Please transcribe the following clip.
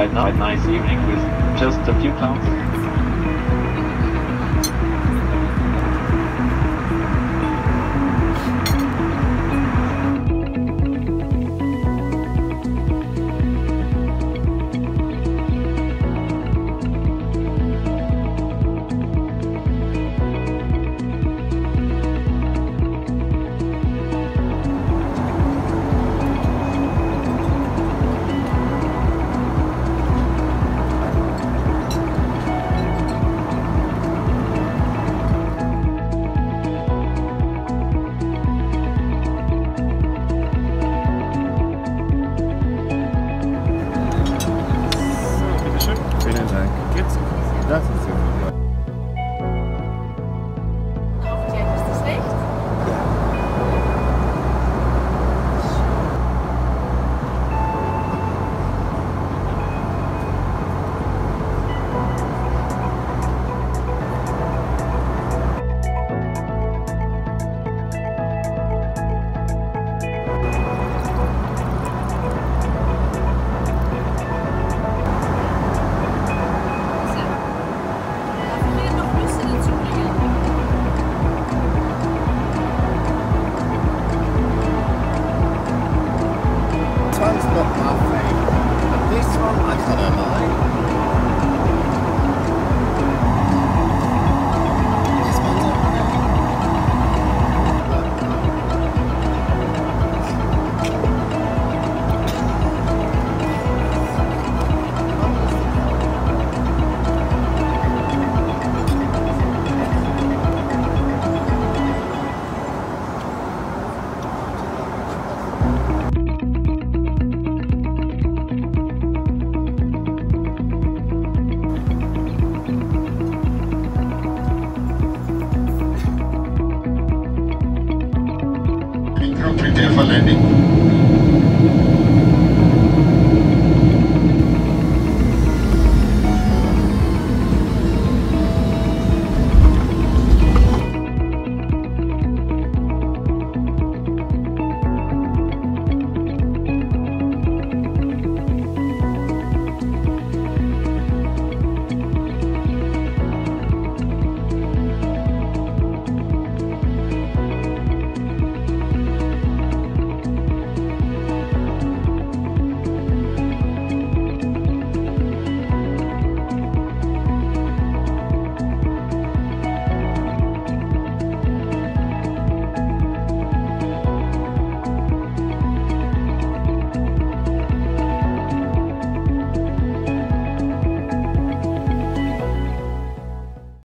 quite nice evening with just a few clouds. Vielen Dank. Jetzt? Das ist super. Jack, ist das recht? This one's not my favourite, but this one I kind of like. This one's prepare for landing.